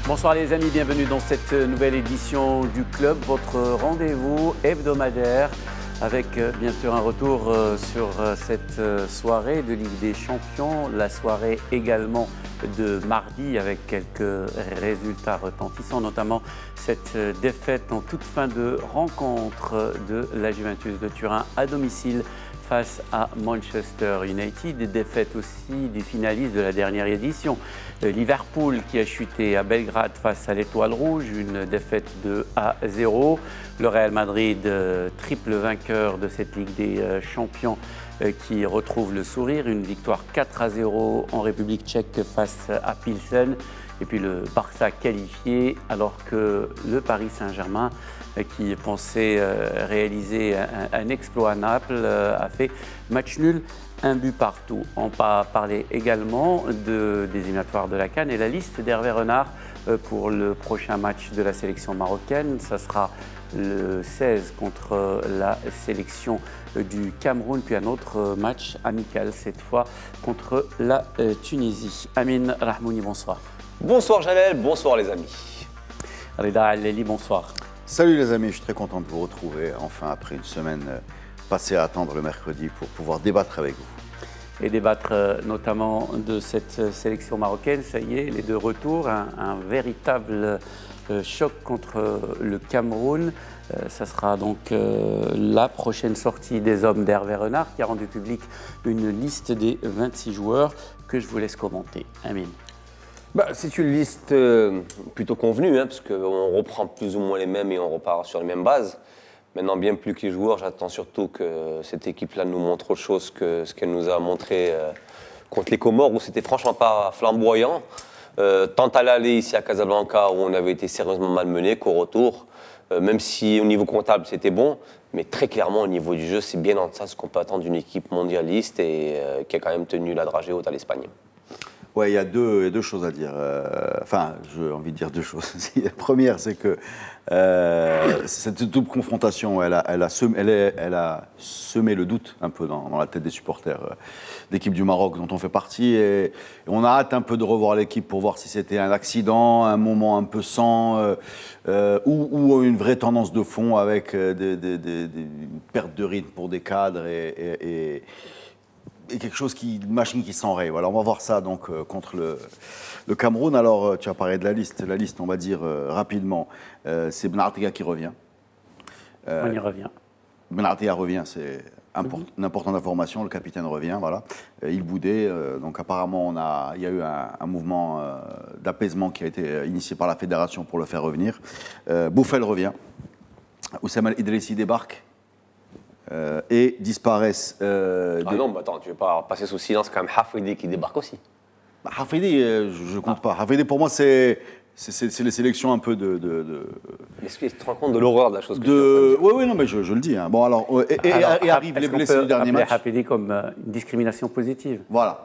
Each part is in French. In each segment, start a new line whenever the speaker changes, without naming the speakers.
Bonsoir les amis, bienvenue dans cette nouvelle édition du Club, votre rendez-vous hebdomadaire avec bien sûr un retour sur cette soirée de Ligue des Champions, la soirée également de mardi avec quelques résultats retentissants, notamment cette défaite en toute fin de rencontre de la Juventus de Turin à domicile face à Manchester United, défaite aussi du finaliste de la dernière édition, Liverpool qui a chuté à Belgrade face à l'Étoile Rouge, une défaite de 1-0. Le Real Madrid, triple vainqueur de cette Ligue des Champions, qui retrouve le sourire, une victoire 4-0 en République tchèque face à Pilsen. Et puis le Barça qualifié alors que le Paris Saint-Germain, qui pensait réaliser un exploit à Naples, a fait match nul, un but partout. On va parler également des éliminatoires de la CAN et la liste d'Hervé Renard pour le prochain match de la sélection marocaine. Ça sera le 16 contre la sélection du Cameroun, puis un autre match amical, cette fois contre la Tunisie. Amine Rahmouni, bonsoir.
Bonsoir Jalel, bonsoir les amis.
Reda Alleli, bonsoir.
Salut les amis, je suis très content de vous retrouver enfin après une semaine passée à attendre le mercredi pour pouvoir débattre avec vous.
Et débattre notamment de cette sélection marocaine, ça y est, elle est de retour, un véritable choc contre le Cameroun. Ça sera donc la prochaine sortie des hommes d'Hervé Renard qui a rendu public une liste des 26 joueurs que je vous laisse commenter. Amine.
C'est une liste plutôt convenue, parce qu'on reprend plus ou moins les mêmes et on repart sur les mêmes bases. Maintenant, bien plus que les joueurs, j'attends surtout que cette équipe-là nous montre autre chose que ce qu'elle nous a montré contre les Comores, où c'était franchement pas flamboyant. Tant à l'aller ici à Casablanca, où on avait été sérieusement malmené, qu'au retour, même si au niveau comptable c'était bon, mais très clairement au niveau du jeu, c'est bien en deçà ce qu'on peut attendre d'une équipe mondialiste et qui a quand même tenu la dragée haute à l'Espagne.
Ouais, il y a deux choses à dire. Enfin, j'ai envie de dire deux choses. La première, c'est que cette double confrontation, elle a semé le doute un peu dans la tête des supporters d'équipe du Maroc dont on fait partie. Et on a hâte un peu de revoir l'équipe pour voir si c'était un accident, un moment un peu sans, ou une vraie tendance de fond avec une perte de rythme pour des cadres et quelque chose une machine qui s'enraye. Voilà, on va voir ça donc contre le Cameroun. Alors, tu as parlé de la liste. La liste, on va dire rapidement, c'est Benartia qui revient.
On y revient.
Benartia revient, c'est une importante information. Le capitaine revient, voilà. Il boudait. Donc apparemment, il y a eu un mouvement d'apaisement qui a été initié par la fédération pour le faire revenir. Bouffel revient. Oussama Idrissi débarque. Et disparaissent.
Non, attends, tu ne veux pas passer sous silence quand même Hafidi qui débarque aussi.
Hafidi, je ne compte pas. Hafidi, pour moi, c'est les sélections un peu de...
Est-ce que tu te rends compte de l'horreur de la chose que tu as
Oui, non, mais je le dis. Hein. Bon, alors, et arrivent les blessés du dernier match.
Hafidi comme une discrimination positive.
Voilà,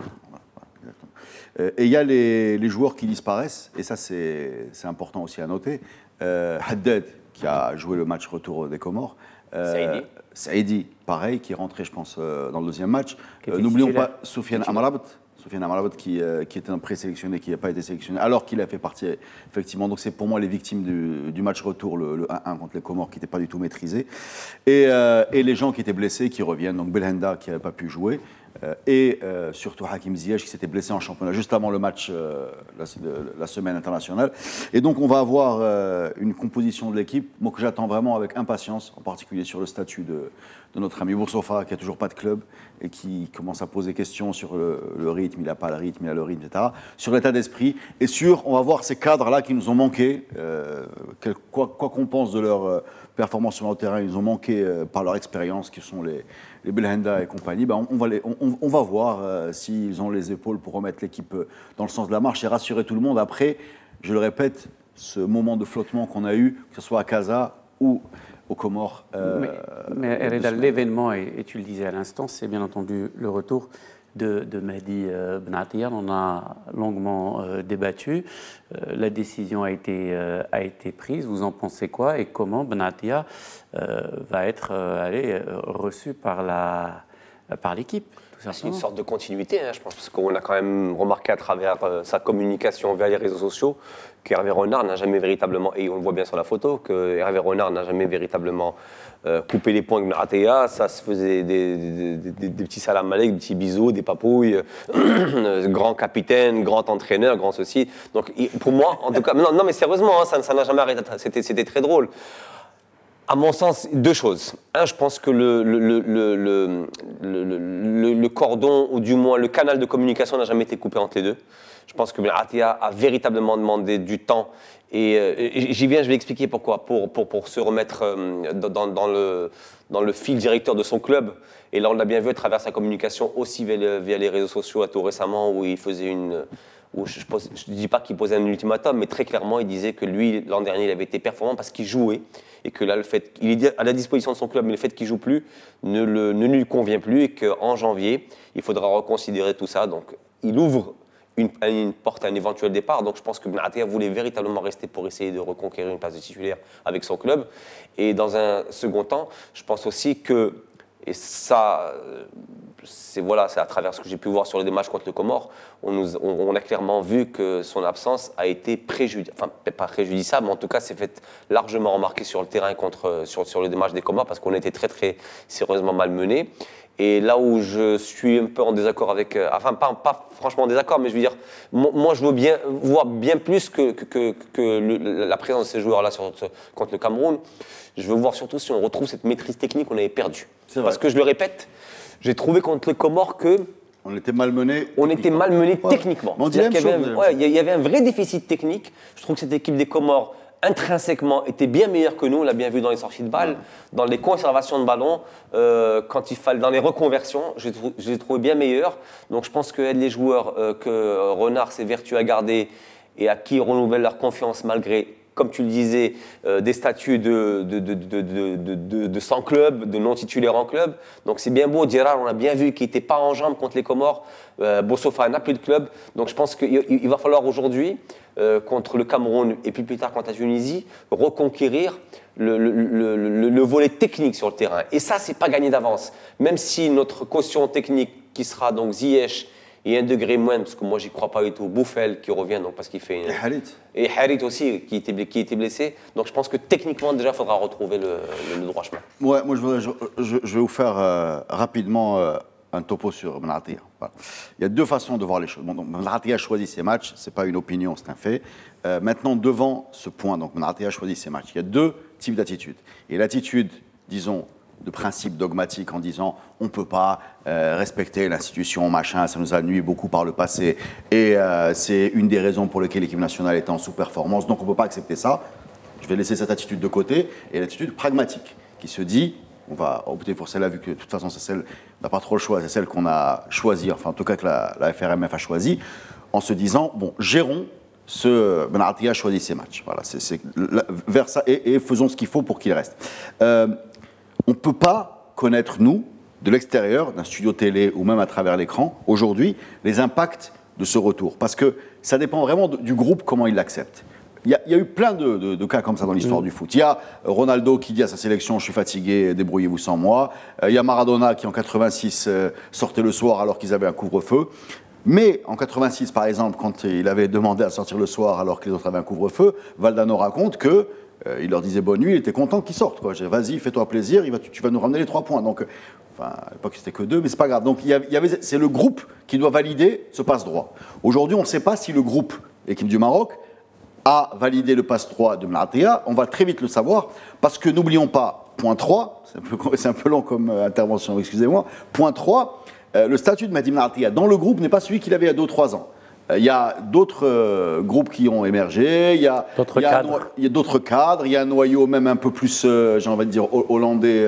exactement. Et il y a les joueurs qui disparaissent, et ça, c'est important aussi à noter. Haddad, qui a joué le match retour des Comores. Saïdi, pareil, qui est rentré, je pense, dans le deuxième match. N'oublions pas Soufiane Amrabat, qui était un présélectionné, qui n'a pas été sélectionné, alors qu'il a fait partie, effectivement. Donc c'est pour moi les victimes du match retour, le 1-1 contre les Comores, qui n'était pas du tout maîtrisé. Et les gens qui étaient blessés, qui reviennent. Donc Belhanda, qui n'avait pas pu jouer. Et surtout Hakim Ziyech qui s'était blessé en championnat juste avant le match la semaine internationale. Et donc on va avoir une composition de l'équipe moi, que j'attends vraiment avec impatience, en particulier sur le statut de notre ami Boursofa qui n'a toujours pas de club et qui commence à poser questions sur le rythme, il n'a pas le rythme, il a le rythme, etc. Sur l'état d'esprit et on va voir ces cadres-là qui nous ont manqué, quoi qu'on pense de leur performance sur le terrain, ils ont manqué par leur expérience, qui sont les Belhanda et compagnie. On va voir s'ils ont les épaules pour remettre l'équipe dans le sens de la marche et rassurer tout le monde. Après, je le répète, ce moment de flottement qu'on a eu, que ce soit à Casa ou aux Comores.
Mais l'événement, et tu le disais à l'instant, c'est bien entendu le retour de Mehdi Benatia. On a longuement débattu. La décision a été prise. Vous en pensez quoi et comment Benatia va être reçu par l'équipe?
C'est une sorte de continuité, hein, je pense, parce qu'on a quand même remarqué à travers sa communication via les réseaux sociaux qu'Hervé Renard n'a jamais véritablement, et on le voit bien sur la photo, que Hervé Renard n'a jamais véritablement coupé les ponts avec Maratea. Ça se faisait des petits salam alek, des petits bisous, des papouilles, grand capitaine, grand entraîneur, grand ceci. Donc pour moi, en tout cas, non mais sérieusement, hein, ça n'a jamais arrêté, c'était très drôle. À mon sens, deux choses. Un, je pense que le cordon, ou du moins le canal de communication n'a jamais été coupé entre les deux. Je pense que Maratea a véritablement demandé du temps. Et j'y viens, je vais expliquer pourquoi. Pour se remettre dans le fil directeur de son club. Et là, on l'a bien vu à travers sa communication aussi via les réseaux sociaux tout récemment, où il faisait une... Où je ne dis pas qu'il posait un ultimatum, mais très clairement, il disait que lui, l'an dernier, il avait été performant parce qu'il jouait. Et que là, le fait qu'il est à la disposition de son club, mais le fait qu'il ne joue plus ne lui convient plus. Et qu'en janvier, il faudra reconsidérer tout ça. Donc, il ouvre une porte à un éventuel départ. Donc, je pense que Maratea voulait véritablement rester pour essayer de reconquérir une place de titulaire avec son club. Et dans un second temps, je pense aussi que, et ça, c'est à travers ce que j'ai pu voir sur les matchs contre le Comore, on a clairement vu que son absence a été pas préjudiciable, mais en tout cas s'est fait largement remarquer sur le terrain sur le match des Comores, parce qu'on était très très sérieusement malmenés. Et là où je suis un peu en désaccord avec, pas franchement en désaccord, mais je veux dire, moi je veux bien voir bien plus que la présence de ces joueurs-là contre le Cameroun. Je veux voir surtout si on retrouve cette maîtrise technique qu'on avait perdue. Parce que je le répète, j'ai trouvé contre les Comores que
on était malmenés.
On était malmenés techniquement.
Il
y avait un vrai déficit technique. Je trouve que cette équipe des Comores intrinsèquement était bien meilleure que nous. On l'a bien vu dans les sorties de balles, dans les conservations de ballon, quand il fallait dans les reconversions. Je les trouvais bien meilleurs. Donc je pense que les joueurs que Renard s'évertue à garder et à qui renouvelle leur confiance malgré, comme tu le disais, des statuts de 100 clubs, de non-titulaires en club. Donc c'est bien beau. Gérard, on a bien vu qu'il n'était pas en jambes contre les Comores. Bossofa n'a plus de club. Donc je pense qu'il va falloir aujourd'hui, contre le Cameroun et puis plus tard contre la Tunisie, reconquérir le volet technique sur le terrain. Et ça, c'est pas gagné d'avance. Même si notre caution technique, qui sera donc Ziyech, et un degré moindre, parce que moi, j'y crois pas du tout. Bouffel qui revient, donc parce qu'il fait... Et Harit aussi, qui était blessé. Donc je pense que techniquement, déjà, il faudra retrouver le droit chemin.
Ouais, moi, je vais vous faire rapidement un topo sur Maratea. Voilà. Il y a deux façons de voir les choses. Bon, donc Maratea a choisi ses matchs, ce n'est pas une opinion, c'est un fait. Maintenant, devant ce point, donc Maratea a choisi ses matchs. Il y a deux types d'attitudes. Et l'attitude, disons, de principe dogmatique en disant on ne peut pas respecter l'institution, machin, ça nous a nuit beaucoup par le passé et c'est une des raisons pour lesquelles l'équipe nationale est en sous-performance, donc on ne peut pas accepter ça. Je vais laisser cette attitude de côté et l'attitude pragmatique qui se dit on va opter pour celle-là vu que de toute façon c'est celle, on n'a pas trop le choix, c'est celle qu'on a choisie, enfin en tout cas que la FRMF a choisie, en se disant bon, gérons Maratea a choisi ses matchs, voilà, c'est vers ça et faisons ce qu'il faut pour qu'il reste. On ne peut pas connaître, nous, de l'extérieur, d'un studio télé ou même à travers l'écran, aujourd'hui, les impacts de ce retour. Parce que ça dépend vraiment du groupe, comment il l'accepte. Il y a eu plein de cas comme ça dans l'histoire du foot. Il y a Ronaldo qui dit à sa sélection « je suis fatigué, débrouillez-vous sans moi ». Il y a Maradona qui, en 86, sortait le soir alors qu'ils avaient un couvre-feu. Mais en 86, par exemple, quand il avait demandé à sortir le soir alors que les autres avaient un couvre-feu, Valdano raconte que il leur disait bonne nuit, il était content qu'ils sortent. Vas-y, fais-toi plaisir, tu vas nous ramener les 3 points. Donc, à l'époque, c'était que 2, mais c'est pas grave. Donc, c'est le groupe qui doit valider ce passe-droit. Aujourd'hui, on ne sait pas si le groupe, l'équipe du Maroc, a validé le passe-droit de Maratea. On va très vite le savoir, parce que n'oublions pas, point 3, c'est un peu long comme intervention, excusez-moi, point 3, le statut de Mehdi Maratea dans le groupe n'est pas celui qu'il avait il y a 2 ou 3 ans. Il y a d'autres groupes qui ont émergé, il y a d'autres cadres, il y a un noyau même un peu plus, j'ai envie de dire, hollandais.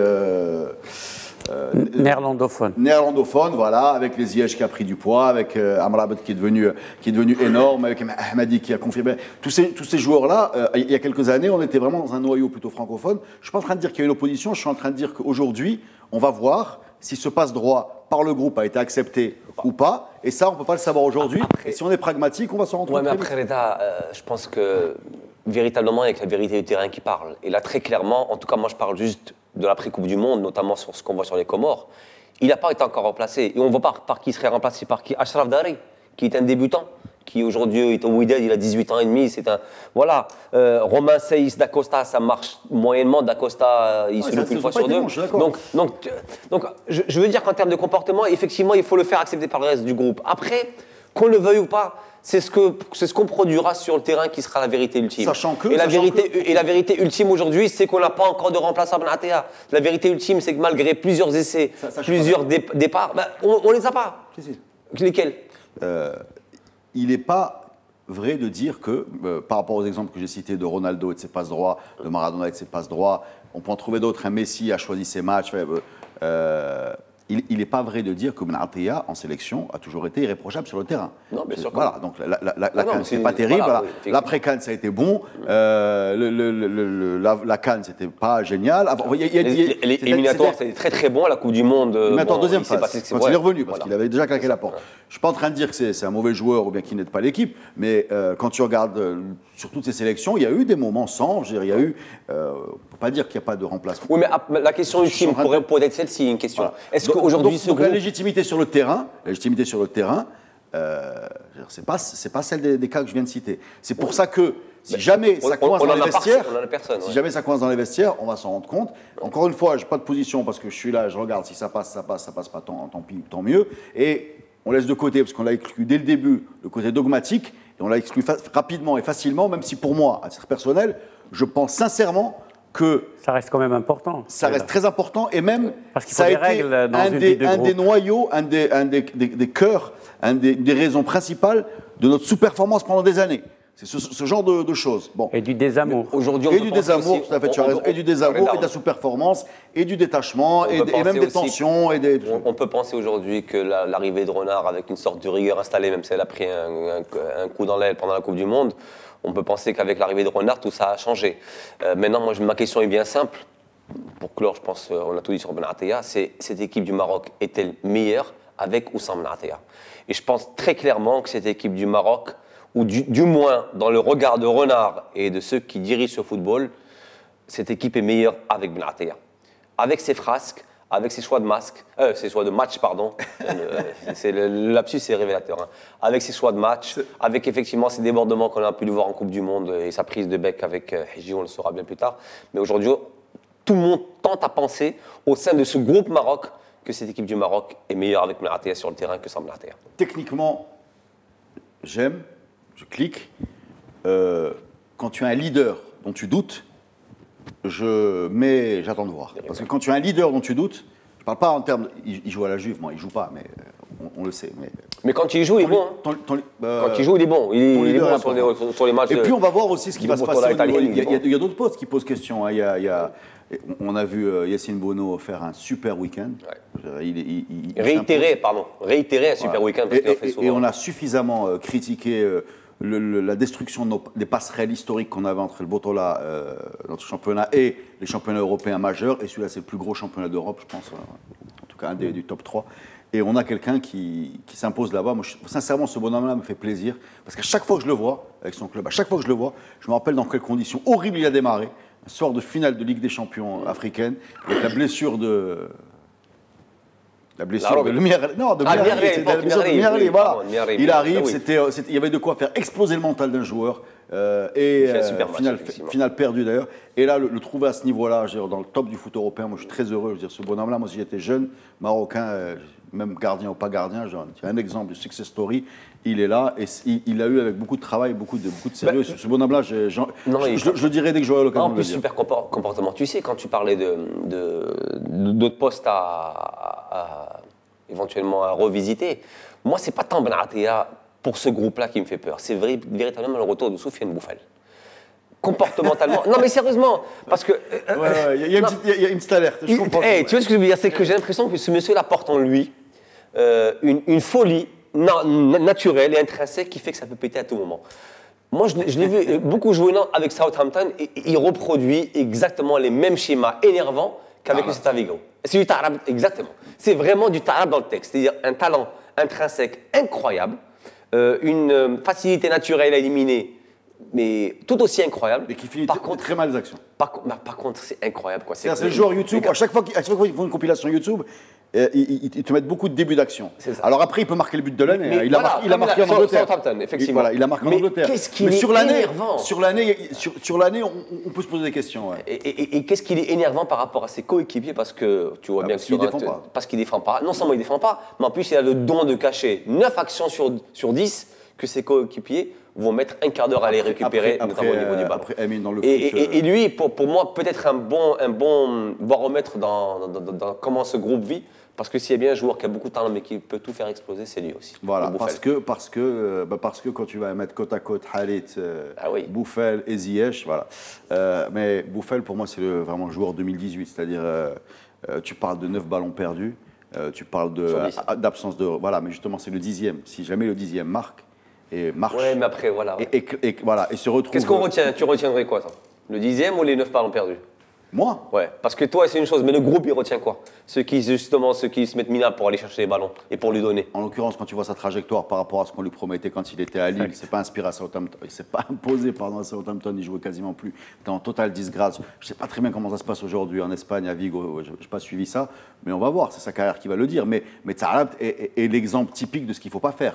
Néerlandophone.
Néerlandophone, voilà, avec les Ziyech qui a pris du poids, avec Amrabat qui est devenu énorme, avec Ahmadi qui a confirmé. Tous ces joueurs-là, il y a quelques années, on était vraiment dans un noyau plutôt francophone. Je ne suis pas en train de dire qu'il y a une opposition, je suis en train de dire qu'aujourd'hui, on va voir si ce passe-droit par le groupe a été accepté ou pas. Et ça, on ne peut pas le savoir aujourd'hui. Et si on est pragmatique, on va s'en rendre compte.
Oui, mais après, Reda, je pense que véritablement, il y a que la vérité du terrain qui parle. Et là, très clairement, en tout cas, moi, je parle juste de l'après-Coupe du Monde, notamment sur ce qu'on voit sur les Comores. il n'a pas été encore remplacé. Et on ne voit pas par qui il serait remplacé, par qui. Achraf Dari, qui est un débutant, qui aujourd'hui est au Wydad, il a 18 ans et demi. C'est un. Voilà. Romain Seyss d'Acosta, ça marche moyennement. D'Acosta, il se loupe une fois sur deux. Donc, je veux dire qu'en termes de comportement, effectivement, il faut le faire accepter par le reste du groupe. Après, qu'on le veuille ou pas, c'est ce qu'on produira sur le terrain qui sera la vérité ultime. Et la vérité ultime aujourd'hui, c'est qu'on n'a pas encore de remplaçant Benatia. La vérité ultime, c'est que malgré plusieurs essais, plusieurs départs, on les a pas.
Si.
Lesquels
Il n'est pas vrai de dire que, par rapport aux exemples que j'ai cités de Ronaldo et de ses passes droits, de Maradona et de ses passes droits, on peut en trouver d'autres. Un Messi a choisi ses matchs. Il n'est pas vrai de dire que Benatia, en sélection, a toujours été irréprochable sur le terrain.
Non, bien sûr.
Voilà, donc la CAN, c'est pas terrible. Voilà, oui, l'après-CAN, ça a été bon. La CAN, c'était pas génial.
Les éliminatoires, c'était très très bon. La Coupe du Monde.
Maintenant, deuxième phase, quand il est revenu, parce qu'il avait déjà claqué la porte. Je ne suis pas en train de dire que c'est un mauvais joueur ou bien qu'il n'aide pas l'équipe, mais quand tu regardes sur toutes ces sélections, il y a eu des moments sans. Je veux dire, il y a eu. On ne peut pas dire qu'il n'y a pas de remplacement.
Oui, mais la question ultime pourrait être celle-ci, une question. Est-ce qu'aujourd'hui,
donc la légitimité sur le terrain, c'est pas celle des cas que je viens de citer. C'est pour ça que si jamais ça coince dans les vestiaires, si jamais ça coince dans les vestiaires, on va s'en rendre compte. Encore une fois, je n'ai pas de position parce que je suis là, je regarde si ça passe pas, tant pis, tant mieux. Et on laisse de côté, parce qu'on l'a exclu dès le début, le côté dogmatique, et on l'a exclu rapidement et facilement, même si pour moi, à titre personnel, je pense sincèrement que
ça reste quand même important.
Ça reste très important, et même
parce qu'il faut
ça a
des
été
règles dans
un des noyaux, un des cœurs, des raisons principales de notre sous-performance pendant des années. C'est ce genre de choses. Bon.
Et du désamour.
Aujourd'hui,
et du désamour, tout à fait, tu as raison. Et du désamour, et de la sous-performance, et du détachement, et même des tensions.
On peut penser aujourd'hui que l'arrivée de Renard, avec une sorte de rigueur installée, même si elle a pris un coup dans l'aile pendant la Coupe du Monde, on peut penser qu'avec l'arrivée de Renard, tout ça a changé. Maintenant, ma question est bien simple. Pour clore, je pense, on a tout dit sur Benatia, c'est cette équipe du Maroc est-elle meilleure avec ou sans Benatia? Et je pense très clairement que cette équipe du Maroc, ou du moins dans le regard de Renard et de ceux qui dirigent ce football, cette équipe est meilleure avec Benatia. Avec ses frasques, avec ses choix de match, pardon. Le lapsus, c'est révélateur. Hein. Avec ses choix de match, avec effectivement ces débordements qu'on a pu le voir en Coupe du Monde et sa prise de bec avec Hidji, on le saura bien plus tard. Mais aujourd'hui, tout le monde tente à penser au sein de ce groupe Maroc que cette équipe du Maroc est meilleure avec Benatia sur le terrain que sans Benatia.
Techniquement, j'aime. Je clique. Quand tu as un leader dont tu doutes, j'attends de voir. Parce que quand tu as un leader dont tu doutes, je ne parle pas en termes. Il joue à la Juve, moi, il ne joue pas, mais on le sait. Mais
quand il joue, il est bon. Quand il joue, il est bon. Il est bon sur les matchs.
Et puis, on va voir aussi ce qui va se passer. Il y a d'autres postes qui posent question. On a vu Yacine Bono faire un super week-end. Ouais.
Réitérer un super week-end.
Et on a suffisamment critiqué la destruction des passerelles historiques qu'on avait entre le Botola, notre championnat, et les championnats européens majeurs. Et celui-là, c'est le plus gros championnat d'Europe, je pense. En tout cas, un du top 3. Et on a quelqu'un qui s'impose là-bas. Moi, sincèrement, ce bonhomme-là me fait plaisir. Parce qu'à chaque fois que je le vois, avec son club, je me rappelle dans quelles conditions horribles il a démarré. Un soir de finale de Ligue des Champions africaine, avec la blessure de... Voilà. Il arrive, il y avait de quoi faire exploser le mental d'un joueur. Finale perdue d'ailleurs. Et là, le trouver à ce niveau-là, dans le top du foot européen, moi je suis très heureux. Je veux dire, ce bonhomme-là, moi si j'étais jeune, marocain, même gardien ou pas gardien, j'ai un exemple de success story. Il est là et il l'a eu avec beaucoup de travail, beaucoup de sérieux. Ce bonhomme-là, je le dirais dès que j'aurai l'occasion de le dire.
En plus, super comportement. Tu sais, quand tu parlais d'autres postes éventuellement à revisiter, moi, c'est pas tant Benatia pour ce groupe-là qui me fait peur. C'est véritablement le retour de Soufiane Boufal. Comportementalement. Non, mais sérieusement, parce que.
Il y a une petite alerte. Je comprends.
Tu vois ce que je veux dire? C'est que j'ai l'impression que ce monsieur-là porte en lui une folie naturelle et intrinsèque qui fait que ça peut péter à tout moment. Moi, je l'ai vu beaucoup jouer avec Southampton et il reproduit exactement les mêmes schémas énervants qu'avec le Celta Vigo. C'est du tarab, exactement. C'est vraiment du tarab dans le texte. C'est-à-dire un talent intrinsèque incroyable, une facilité naturelle à éliminer, mais tout aussi incroyable.
Et qui finit très mal les actions.
Par contre, c'est incroyable.
C'est le joueur YouTube, à chaque fois qu'ils font une compilation YouTube, ils te mettent beaucoup de débuts d'action. Alors après, il peut marquer le but de l'année.
Mais
Il a marqué en Angleterre.
Effectivement.
Voilà, il a marqué en Angleterre.
Qu'est-ce qu'il est énervant.
Sur l'année, on peut se poser des questions. Ouais.
Et qu'est-ce qu'il est énervant par rapport à ses coéquipiers, parce que tu vois bien
qu'il défend pas.
Parce qu'il défend pas. Non seulement il défend pas, mais en plus il a le don de cacher 9 actions sur 10 que ses coéquipiers vont mettre un quart d'heure à les récupérer, notamment au niveau du ballon. Et lui, pour moi, peut-être un bon baromètre dans comment ce groupe vit, parce que s'il y a bien un joueur qui a beaucoup de talent mais qui peut tout faire exploser, c'est lui aussi.
Voilà, parce que quand tu vas mettre côte à côte Harit, Bouffel et Ziyech, voilà. Mais Bouffel, pour moi, c'est vraiment le joueur 2018, c'est-à-dire tu parles de 9 ballons perdus, tu parles d'absence de... Voilà, mais justement, c'est le 10e. Si jamais le 10e marche,
ouais, mais après, voilà. Ouais.
Et se retrouve.
Qu'est-ce qu'on retient? Tu retiendrais quoi, toi? Le 10e ou les 9 ballons perdus?
Moi?
Ouais, parce que toi, c'est une chose, mais le groupe, il retient quoi? Ceux qui se mettent minables pour aller chercher les ballons et pour lui donner.
En l'occurrence, quand tu vois sa trajectoire par rapport à ce qu'on lui promettait quand il était à Lille, c'est pas inspiré à Southampton, il s'est pas imposé à Southampton, il jouait quasiment plus. T'es en totale disgrâce. Je sais pas très bien comment ça se passe aujourd'hui en Espagne, à Vigo, je n'ai pas suivi ça, mais on va voir, c'est sa carrière qui va le dire. Mais Tzarab est l'exemple typique de ce qu'il faut pas faire,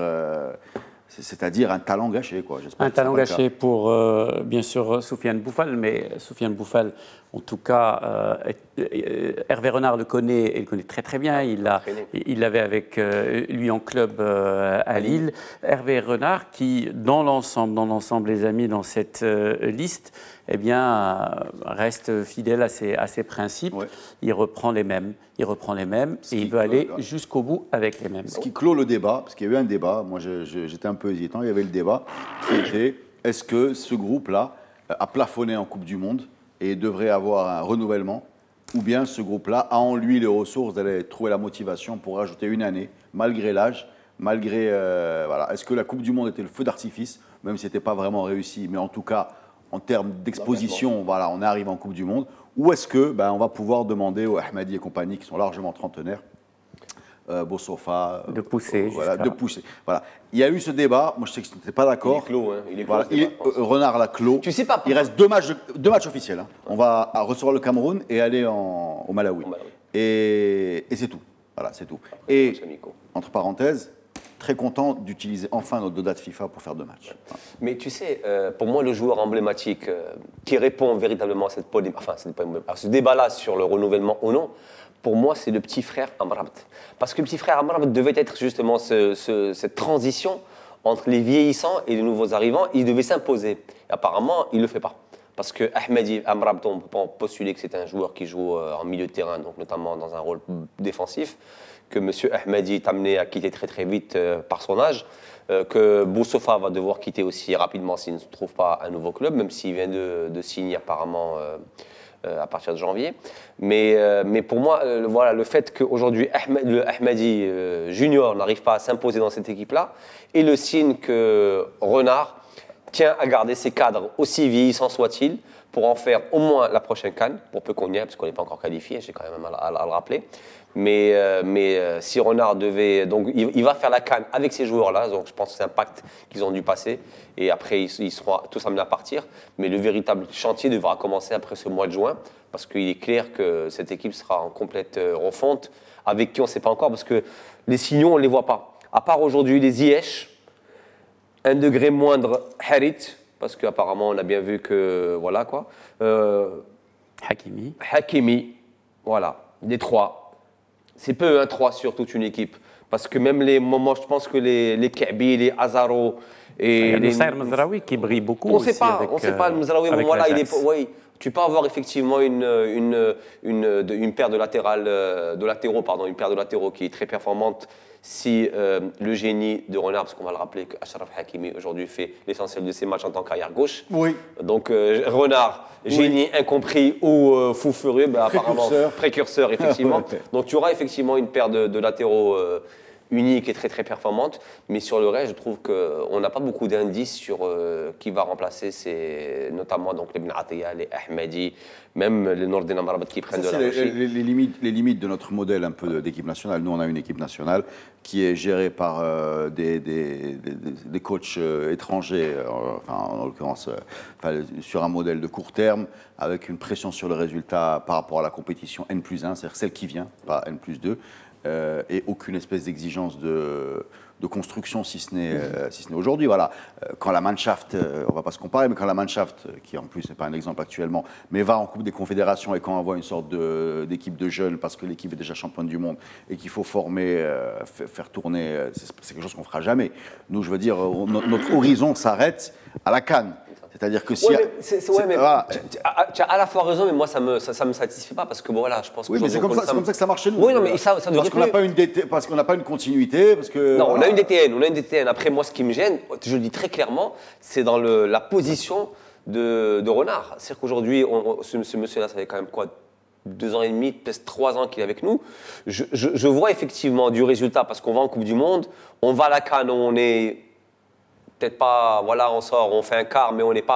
c'est-à-dire un talent gâché, quoi.
Un talent gâché pour, bien sûr, Soufiane Bouffal, mais Soufiane Bouffal, en tout cas, Hervé Renard le connaît, et le connaît très très bien. Il l'avait avec lui en club à Lille. Hervé Renard qui, dans l'ensemble, les amis, dans cette liste, eh bien, reste fidèle à ses principes. Ouais. Il reprend les mêmes. Et il veut aller jusqu'au bout avec les mêmes.
Ce qui clôt le débat, parce qu'il y a eu un débat, moi j'étais un peu hésitant, il y avait le débat qui était, est-ce que ce groupe-là a plafonné en Coupe du Monde et devrait avoir un renouvellement, ou bien ce groupe-là a en lui les ressources d'aller trouver la motivation pour rajouter une année, malgré l'âge, voilà. Est-ce que la Coupe du Monde était le feu d'artifice, même si ce n'était pas vraiment réussi, mais en tout cas, en termes d'exposition, voilà, on arrive en Coupe du Monde, ou est-ce que on va pouvoir demander aux Ahmadi et compagnie, qui sont largement trentenaires, Bossofa,
de pousser,
de pousser. Voilà. Il y a eu ce débat. Moi, je sais que je n'étais pas d'accord.
Il est clos. Il est clos.
Renard l'a clos.
Tu sais pas.
Il reste deux matchs officiels. Hein. On va recevoir le Cameroun et aller au Malawi. Et c'est tout. Voilà, c'est tout. Et entre parenthèses, très content d'utiliser enfin notre date FIFA pour faire 2 matchs.
Voilà. Mais tu sais, pour moi, le joueur emblématique qui répond véritablement à à ce débat-là sur le renouvellement ou non, pour moi, c'est le petit frère Amrabat. Parce que le petit frère Amrabat devait être justement cette transition entre les vieillissants et les nouveaux arrivants. Il devait s'imposer. Et apparemment, il ne le fait pas. Parce que Ahmadi Amrabat, on peut postuler que c'est un joueur qui joue en milieu de terrain, donc notamment dans un rôle défensif, que M. Ahmadi est amené à quitter très très vite par son âge, que Boussoufa va devoir quitter aussi rapidement s'il ne se trouve pas un nouveau club, même s'il vient de signer apparemment à partir de janvier. Mais pour moi, voilà, le fait qu'aujourd'hui le Ahmadi Junior n'arrive pas à s'imposer dans cette équipe-là est le signe que Renard tient à garder ses cadres, aussi vieillissants soient-ils, pour en faire au moins la prochaine CAN, pour peu qu'on y ait, parce qu'on n'est pas encore qualifié, j'ai quand même à le rappeler. Mais si Renard devait... Donc il va faire la CAN avec ces joueurs-là, donc je pense que c'est un pacte qu'ils ont dû passer, et après ils seront tous amenés à partir. Mais le véritable chantier devra commencer après ce mois de juin, parce qu'il est clair que cette équipe sera en complète refonte, avec qui on ne sait pas encore, parce que les signaux, on ne les voit pas. À part aujourd'hui les Ziyech, un degré moindre Harit, parce qu'apparemment on a bien vu que... Voilà quoi. Hakimi, voilà, des 3. C'est peu un 3 sur toute une équipe. Parce que même les moments, je pense que les Kaabi, les Azaro et
les Mzraoui qui brille beaucoup.
On ne sait pas, le Mzraoui, moment-là, tu peux avoir effectivement une paire de latéraux qui est très performante si le génie de Renard, parce qu'on va le rappeler qu'Achraf Hakimi aujourd'hui fait l'essentiel de ses matchs en tant qu'arrière gauche.
Oui.
Donc Renard, génie incompris ou fou furieux, apparemment précurseur effectivement. Donc tu auras effectivement une paire de latéraux unique et très très performante. Mais sur le reste, je trouve qu'on n'a pas beaucoup d'indices sur qui va remplacer, notamment donc, les Ben Attia, les Ahmadi, même les Nordin Amrabat qui prennent de la
marché. Les limites de notre modèle un peu d'équipe nationale. Nous, on a une équipe nationale qui est gérée par des coachs étrangers, en l'occurrence sur un modèle de court terme, avec une pression sur le résultat par rapport à la compétition N+1, c'est-à-dire celle qui vient, pas N+2, et aucune espèce d'exigence de construction, si ce n'est aujourd'hui. Voilà. Quand la Mannschaft, on ne va pas se comparer, mais quand la Mannschaft, qui en plus n'est pas un exemple actuellement, mais va en Coupe des Confédérations et quand on voit une sorte d'équipe de jeunes, parce que l'équipe est déjà championne du monde et qu'il faut former, faire tourner, c'est quelque chose qu'on ne fera jamais. Nous, je veux dire, notre horizon s'arrête à la CAN. C'est-à-dire que si.
Mais voilà. Tu as à la fois raison, mais moi, ça me satisfait pas parce que bon, voilà, je pense que.
Oui, mais c'est comme ça que ça marche chez nous.
Oui, non, mais ça
parce qu'on n'a pas une continuité. Parce que,
non, on a une DTN. Après, moi, ce qui me gêne, je le dis très clairement, c'est dans la position de Renard. C'est-à-dire qu'aujourd'hui, ce monsieur-là, ça fait quand même quoi 2 ans et demi, peut-être 3 ans qu'il est avec nous. Je vois effectivement du résultat parce qu'on va en Coupe du Monde, on va à la CAN, on est. Peut-être pas, voilà, on sort, on fait un quart, mais on va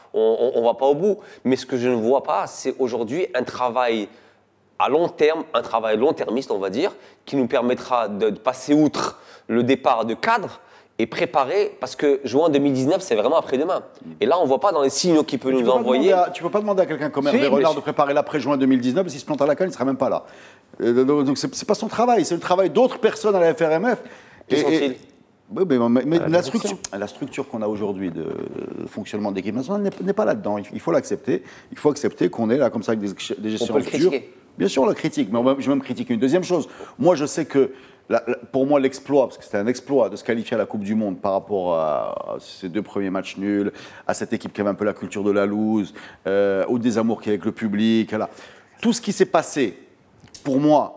pas au bout. Mais ce que je ne vois pas, c'est aujourd'hui un travail à long terme, un travail long-termiste, on va dire, qui nous permettra de passer outre le départ de cadre et préparer, parce que jouer en 2019, c'est vraiment après-demain. Et là, on ne voit pas dans les signaux qu'il peut nous envoyer.
Tu ne peux pas demander à quelqu'un comme Hervé Renard de préparer l'après-juin 2019, s'il se plante à la CAN, il ne sera même pas là. Donc, ce n'est pas son travail, c'est le travail d'autres personnes à la FRMF.
Qui sont-ils ?
Oui, mais la structure qu'on a aujourd'hui de fonctionnement d'équipe nationale n'est pas là-dedans. Il faut l'accepter. Il faut accepter qu'on est là comme ça avec des gestions dures. Bien sûr, on la critique, mais je vais même critiquer une deuxième chose. Moi, je sais que pour moi, l'exploit, parce que c'était un exploit de se qualifier à la Coupe du Monde par rapport à ces 2 premiers matchs nuls, à cette équipe qui avait un peu la culture de la loose, au désamour qu'il y a avec le public. Voilà. Tout ce qui s'est passé, pour moi,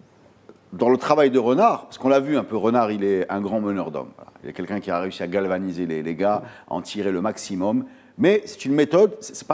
dans le travail de Renard, parce qu'on l'a vu un peu, Renard, il est un grand meneur d'hommes. Voilà. Il est quelqu'un qui a réussi à galvaniser les gars, à en tirer le maximum. Mais c'est une méthode,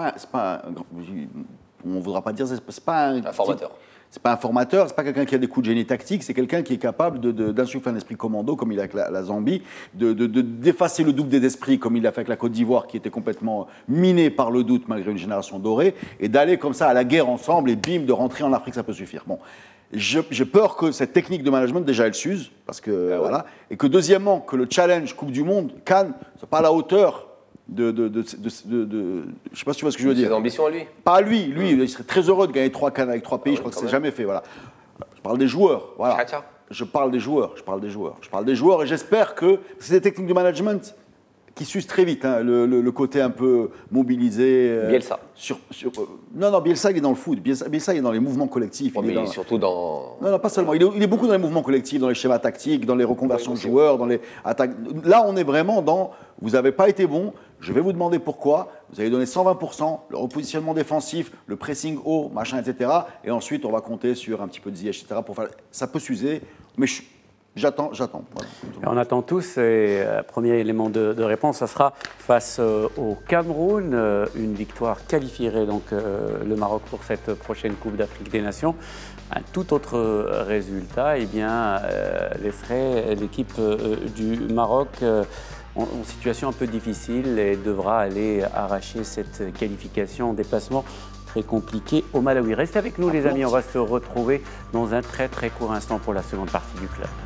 on ne voudra pas dire, c'est pas un
formateur.
C'est pas un formateur, c'est pas quelqu'un qui a des coups de génie tactique, c'est quelqu'un qui est capable d'insuffler un esprit commando, comme il a avec la Zambie, d'effacer le doute des esprits, comme il a fait avec la Côte d'Ivoire, qui était complètement minée par le doute malgré une génération dorée, et d'aller comme ça à la guerre ensemble, et bim, de rentrer en Afrique, ça peut suffire. Bon. J'ai peur que cette technique de management, déjà, elle s'use, parce que voilà, et que deuxièmement, que le challenge Coupe du Monde, Cannes, soit pas à la hauteur je sais pas si tu vois ce que je veux dire.
Ses ambitions à lui.
Pas à lui, il serait très heureux de gagner 3 Cannes avec 3 pays, je crois que c'est jamais fait, voilà. Je parle des joueurs, voilà. Je parle des joueurs, et j'espère que c'est des techniques de management qui s'use très vite, hein, le côté un peu mobilisé.
Bielsa.
Non, Bielsa, il est dans le foot. Bielsa, il est dans les mouvements collectifs.
Surtout dans.
Non, pas seulement. Il est beaucoup dans les mouvements collectifs, dans les schémas tactiques, dans les reconversions de joueurs, dans les attaques. Là, on est vraiment dans. Vous n'avez pas été bon, je vais vous demander pourquoi. Vous avez donné 120%, le repositionnement défensif, le pressing haut, machin, etc. Et ensuite, on va compter sur un petit peu de Ziyech, etc. Pour faire. Ça peut s'user, mais j'attends. Voilà.
On attend tous, et premier élément de réponse, ça sera face au Cameroun. Une victoire qualifierait donc le Maroc pour cette prochaine Coupe d'Afrique des Nations. Un tout autre résultat, laisserait l'équipe du Maroc en situation un peu difficile et devra aller arracher cette qualification en déplacement très compliqué au Malawi. Restez avec nous les amis, on va se retrouver dans un très très court instant pour la seconde partie du club.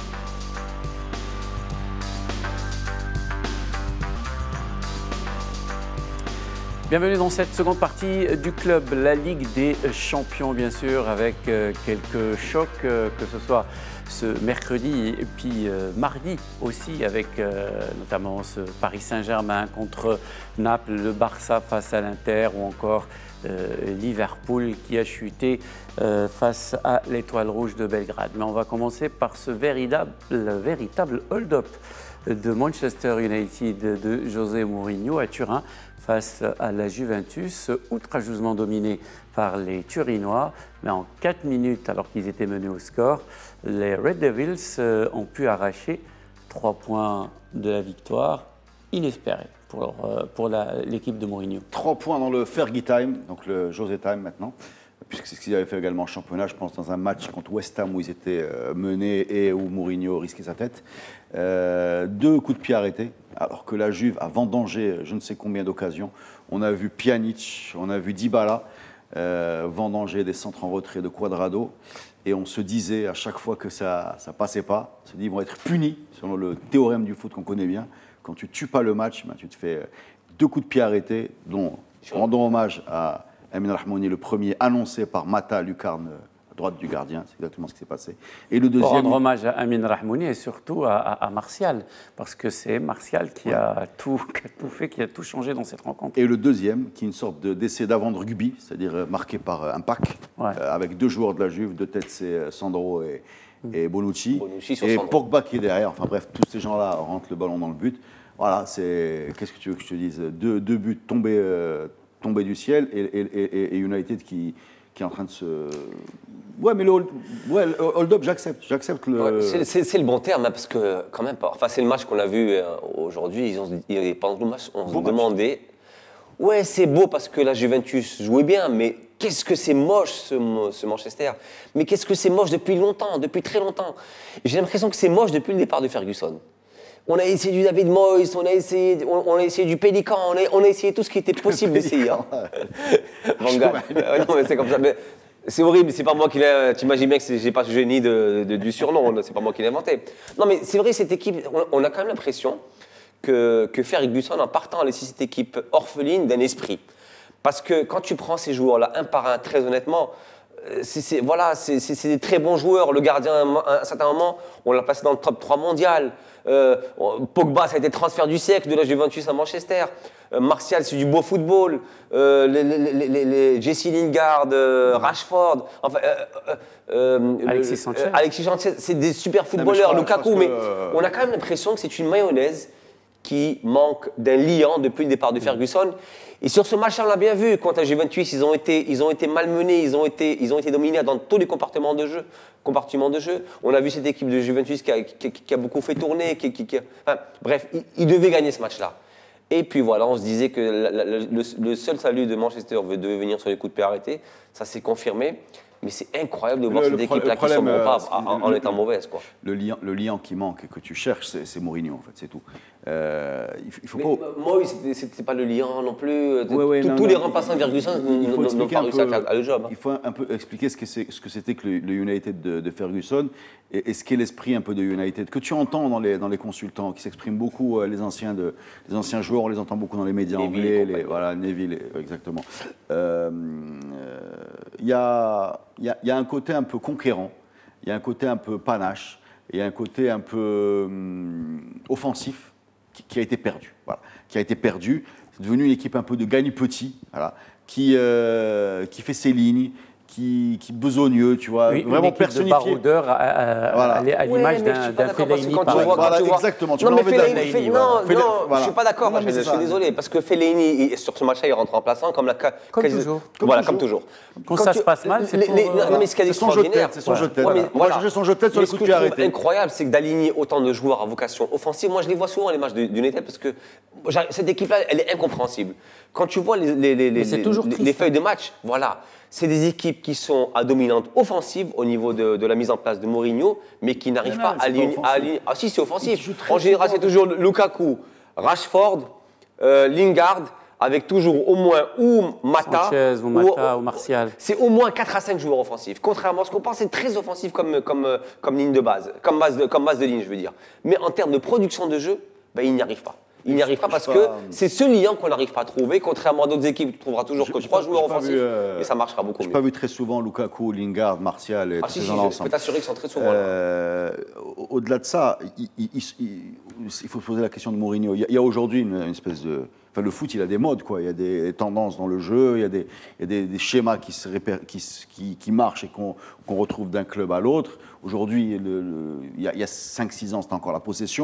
Bienvenue dans cette seconde partie du club, la Ligue des Champions bien sûr, avec quelques chocs, que ce soit ce mercredi et puis mardi aussi, avec notamment ce Paris Saint-Germain contre Naples, le Barça face à l'Inter ou encore Liverpool qui a chuté face à l'Étoile Rouge de Belgrade. Mais on va commencer par ce véritable hold-up de Manchester United de José Mourinho à Turin face à la Juventus, outrageusement dominé par les Turinois. Mais en 4 minutes, alors qu'ils étaient menés au score, les Red Devils ont pu arracher 3 points de la victoire inespérée pour l'équipe de Mourinho.
3 points dans le Fergie Time, donc le José Time maintenant. puisque c'est ce qu'ils avaient fait également en championnat, je pense, dans un match contre West Ham où ils étaient menés et où Mourinho risquait sa tête. 2 coups de pied arrêtés, alors que la Juve a vendangé je ne sais combien d'occasions. On a vu Pjanic, on a vu Dybala vendanger des centres en retrait de Cuadrado. Et on se disait à chaque fois que ça ne passait pas, on se dit ils vont être punis, selon le théorème du foot qu'on connaît bien. Quand tu ne tues pas le match, tu te fais 2 coups de pied arrêtés, dont rendons hommage à Amin Rahmouni, le premier annoncé par Mata Lucarne, à droite du gardien, c'est exactement ce qui s'est passé. Et le deuxième.
Pour rendre hommage à Amin Rahmouni et surtout à Martial, parce que c'est Martial qui a tout fait, qui a tout changé dans cette rencontre.
Et le deuxième, qui est une sorte d'essai d'avant de rugby, c'est-à-dire marqué par un pack, avec 2 joueurs de la Juve, de tête c'est Sandro et Bonucci et Pogba qui est derrière. Enfin bref, tous ces gens-là rentrent le ballon dans le but. Voilà, qu'est-ce que tu veux que je te dise, 2 buts tombés du ciel et United qui est en train de se... Ouais, mais le hold-up, j'accepte le...
C'est le bon terme, hein, parce que quand même, enfin, c'est le match qu'on a vu aujourd'hui. Pendant le match, on se demandait... Ouais, c'est beau parce que la Juventus jouait bien, mais qu'est-ce que c'est moche ce Manchester. Mais qu'est-ce que c'est moche depuis longtemps, depuis très longtemps. J'ai l'impression que c'est moche depuis le départ de Ferguson. On a essayé du David Moyes, on a essayé du Pélican, on a essayé tout ce qui était possible d'essayer. Hein. Van Gaal. Non, mais c'est comme ça. Mais c'est horrible, c'est pas moi qui l'ai. T'imagines bien que j'ai pas ce génie du surnom, c'est pas moi qui l'ai inventé. Non, mais c'est vrai, cette équipe, on a quand même l'impression que Ferguson, en partant, a laissé cette équipe orpheline d'un esprit. Parce que quand tu prends ces joueurs-là, un par un, très honnêtement, c'est des très bons joueurs. Le gardien, à un certain moment, on l'a placé dans le top 3 mondial. Pogba, ça a été transfert du siècle de la Juventus à Manchester. Martial, c'est du beau football. Jesse Lingard, Rashford, enfin,
Alexis Sanchez.
Alexis Sanchez, c'est des super footballeurs. Lukaku, mais on a quand même l'impression que c'est une mayonnaise qui manque d'un liant depuis le départ de Ferguson. Et sur ce match, on l'a bien vu, contre la Juventus, ils ont été malmenés, ils ont été dominés dans tous les compartiments de jeu. On a vu cette équipe de Juventus qui a beaucoup fait tourner, enfin, bref, ils devaient gagner ce match-là. Et puis voilà, on se disait que le seul salut de Manchester devait venir sur les coups de pied arrêtés. Ça s'est confirmé. Mais c'est incroyable de voir cette équipe-là qui ne sont pas en étant mauvaise, quoi.
Le liant qui manque et que tu cherches, c'est Mourinho, en fait, c'est tout. Il faut
pas... Moi, c'était pas le liant non plus. Tous les remplaçants de Ferguson n'ont pas réussi à faire le job.
Il faut un peu expliquer ce que c'était que le United de Ferguson et ce qu'est l'esprit un peu de United, que tu entends dans les consultants, qui s'expriment beaucoup, les anciens joueurs, on les entend beaucoup dans les médias anglais, Neville, exactement. Il y a un côté un peu conquérant, il y a un côté un peu panache, il y a un côté un peu offensif qui a été perdu. Voilà. Qui a été perdu. C'est devenu une équipe un peu de gagne-petit, voilà, qui fait ses lignes, qui besogneux, tu vois,
oui,
vraiment personnifié.
À l'image d'un Fellaini.
Exactement.
Non, mais Fellaini, je suis pas d'accord. Je suis désolé, parce que Fellaini, sur ce match-là, il rentre remplaçant comme
toujours.
Voilà, comme toujours.
Quand ça se passe mal, c'est
son jeu de tête. C'est son jeu de tête. On va chercher son jeu de tête sur les coups de pied arrêtés.
Ce que je trouve incroyable, c'est que d'aligner autant de joueurs à vocation offensive, moi je les vois souvent les matchs d'United parce que cette équipe-là, elle est incompréhensible. Quand tu vois les feuilles de match, voilà. C'est des équipes qui sont à dominante offensive au niveau de la mise en place de Mourinho, mais qui n'arrivent pas à aligner. Ah si, c'est offensif. En général, c'est toujours Lukaku, Rashford, Lingard, avec toujours au moins ou Mata,
Sanchez, ou Mata, ou Martial.
C'est au moins 4 à 5 joueurs offensifs. Contrairement à ce qu'on pense, c'est très offensif comme ligne de base, comme base de ligne, je veux dire. Mais en termes de production de jeu, il n'y arrive pas. Il n'y arrive pas parce que c'est ce liant qu'on n'arrive pas à trouver, contrairement à d'autres équipes, tu trouveras toujours que 3 joueurs offensifs et ça marchera beaucoup mieux.
Je n'ai pas vu très souvent Lukaku, Lingard, Martial et tous ces gens-là ensemble.
Je peux t'assurer qu'ils sont très souvent là.
Au-delà de ça, il faut se poser la question de Mourinho. Il y a aujourd'hui une espèce de... Enfin, le foot, il a des modes, quoi. Il y a des tendances dans le jeu, il y a des schémas qui marchent et qu'on retrouve d'un club à l'autre. Aujourd'hui, il y a 5-6 ans, c'était encore la possession.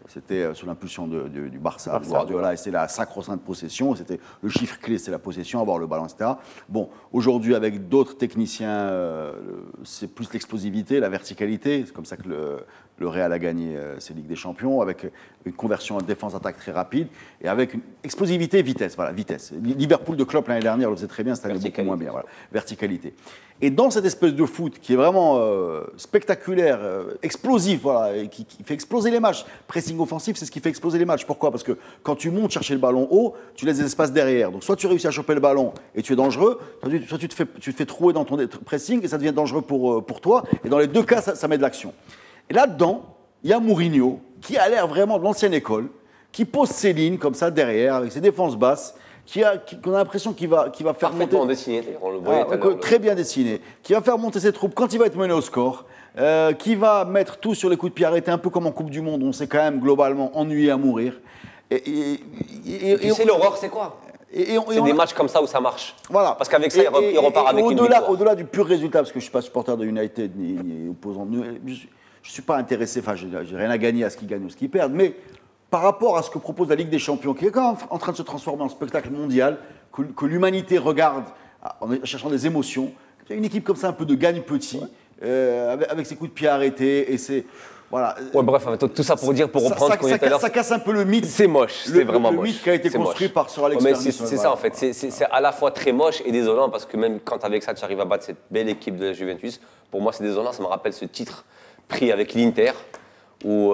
C'était sous l'impulsion du Barça, Guardiola, et c'est la sacro-sainte possession. C'était le chiffre clé, c'est la possession, avoir le ballon, etc. Bon, aujourd'hui, avec d'autres techniciens, c'est plus l'explosivité, la verticalité. C'est comme ça que le Real a gagné ses Ligues des Champions, avec une conversion en défense-attaque très rapide, et avec une explosivité, vitesse. Voilà, vitesse. Liverpool de Klopp l'année dernière le faisait très bien, cette année beaucoup moins bien. Voilà, verticalité. Et dans cette espèce de foot qui est vraiment spectaculaire, explosif, voilà, et qui fait exploser les matchs, pressing offensif, c'est ce qui fait exploser les matchs. Pourquoi? Parce que quand tu montes chercher le ballon haut, tu laisses des espaces derrière. Donc soit tu réussis à choper le ballon et tu es dangereux, soit tu te fais trouer dans ton pressing et ça devient dangereux pour toi. Et dans les deux cas, ça met de l'action. Et là-dedans, il y a Mourinho qui a l'air vraiment de l'ancienne école, qui pose ses lignes comme ça derrière, avec ses défenses basses, qu'on a l'impression qu'il va faire
parfaitement
monter...
dessiné, on le voyait
très bien dessiné, qui va faire monter ses troupes quand il va être mené au score, qui va mettre tout sur les coups de pied arrêtés, un peu comme en Coupe du Monde, on s'est quand même globalement ennuyé à mourir.
Et tu sais, l'horreur, c'est quoi? C'est des matchs comme ça où ça marche.
Voilà.
Parce qu'avec ça, il repart avec une victoire.
Au-delà du pur résultat, parce que je ne suis pas supporter de United ni opposant, je ne suis pas intéressé, enfin, je n'ai rien à gagner à ce qu'ils gagnent ou ce qu'ils perdent, mais par rapport à ce que propose la Ligue des Champions, qui est quand même en train de se transformer en spectacle mondial, que l'humanité regarde en cherchant des émotions, une équipe comme ça, un peu de gagne petit, avec ses coups de pied arrêtés, et c'est... Voilà.
Ouais, bref, tout ça pour dire, pour reprendre ce qu'on dit tout à l'heure.
Ça casse un peu le mythe.
C'est moche, c'est vraiment moche.
Le mythe qui a été construit par Sir Alex Ferguson.
C'est ça en fait, c'est à la fois très moche et désolant parce que même quand avec ça tu arrives à battre cette belle équipe de la Juventus, pour moi c'est désolant, ça me rappelle ce titre pris avec l'Inter où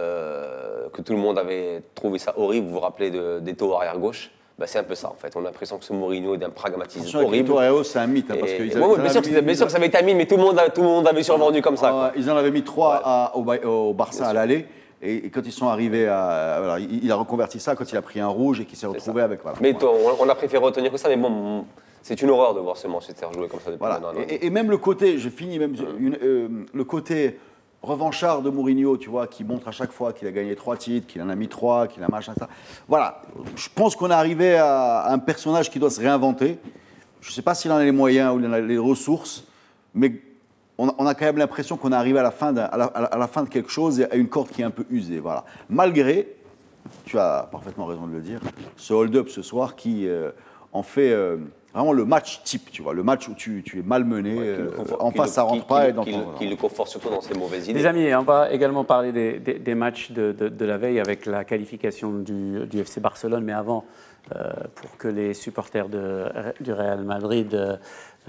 que tout le monde avait trouvé ça horrible, vous vous rappelez d'Eto'o arrière gauche. Bah, c'est un peu ça en fait, on a l'impression que ce Mourinho est d'un pragmatisme horrible.
Eto'o, c'est un mythe, hein, parce que
bien sûr que ça avait été un mythe, mais tout le monde avait survendu comme ça.
Ils en avaient mis 3 au Barça à l'aller. Et quand ils sont arrivés voilà, il a reconverti ça quand il a pris un rouge et qu'il s'est retrouvé avec. Voilà.
Mais on a préféré retenir que ça, mais bon, c'est une horreur de voir ce Manchester jouer comme ça depuis
maintenant. Et même le côté, je finis, même le côté revanchard de Mourinho, tu vois, qui montre à chaque fois qu'il a gagné 3 titres, qu'il en a mis 3, qu'il a machin, ça. Voilà, je pense qu'on est arrivé à un personnage qui doit se réinventer. Je ne sais pas s'il en a les moyens ou il en a les ressources, mais on a quand même l'impression qu'on est arrivé à la fin de quelque chose et à une corde qui est un peu usée. Voilà. Malgré, tu as parfaitement raison de le dire, ce hold-up ce soir qui en fait vraiment le match type, tu vois, le match où tu es malmené, en face ça rentre pas.
Qui le conforte surtout dans ses mauvaises idées.
Les amis, on va également parler des matchs de la veille avec la qualification du FC Barcelone, mais avant, pour que les supporters du Real Madrid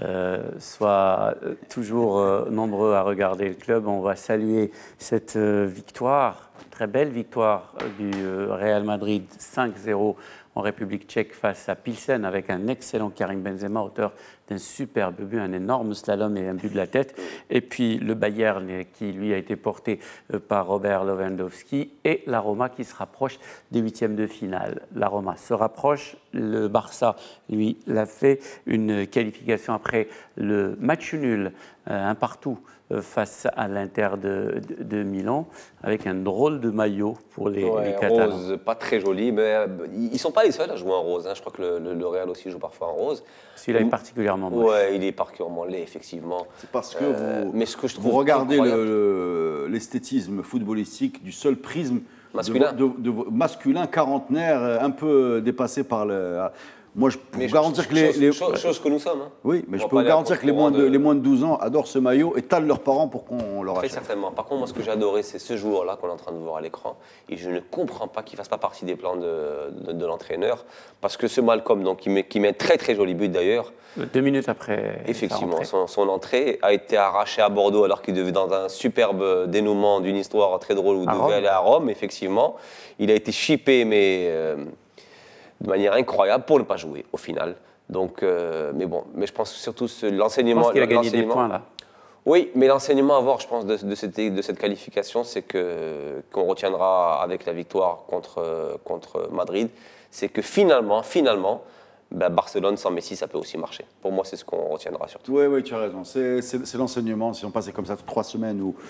soient toujours nombreux à regarder le club, on va saluer cette victoire, très belle victoire du Real Madrid 5-0 en République tchèque face à Pilsen avec un excellent Karim Benzema, auteur d'un superbe but, un énorme slalom et un but de la tête. Et puis le Bayern qui lui a été porté par Robert Lewandowski et la Roma qui se rapproche des huitièmes de finale. La Roma se rapproche, le Barça lui l'a fait, une qualification après le match nul, un partout face à l'Inter de Milan, avec un drôle de maillot pour les Catalans.
Rose, pas très joli, mais ils ne sont pas les seuls à jouer en rose. Hein. Je crois que le Real aussi joue parfois en rose.
Celui-là est particulièrement moche.
Ouais, il est particulièrement laid, effectivement.
C'est parce que vous
regardez
l'esthétisme footballistique du seul prisme
masculin,
masculin quarantenaire, un peu dépassé par le... Moi, je peux vous garantir que
chose que nous sommes. Hein.
Oui, mais je peux vous garantir que les moins de 12 ans adorent ce maillot et talent leurs parents pour qu'on leur achète.
Très certainement. Par contre, moi, ce que j'ai adoré, c'est ce joueur-là qu'on est en train de voir à l'écran. Et je ne comprends pas qu'il ne fasse pas partie des plans de l'entraîneur. Parce que ce Malcolm, donc, qui met un très très joli but d'ailleurs.
2 minutes après.
Effectivement, son entrée a été arrachée à Bordeaux alors qu'il devait, dans un superbe dénouement d'une histoire très drôle, où il devait aller à Rome, effectivement. Il a été chippé, mais... de manière incroyable pour ne pas jouer au final. Donc, mais je pense surtout l'enseignement.
Je pense qu'il a gagné des points là.
Oui, mais l'enseignement à voir, je pense, de cette qualification, c'est qu'on retiendra avec la victoire contre Madrid, c'est que finalement, Barcelone sans Messi, ça peut aussi marcher. Pour moi, c'est ce qu'on retiendra surtout.
Oui, tu as raison. C'est l'enseignement. Si on passait comme ça 3 semaines où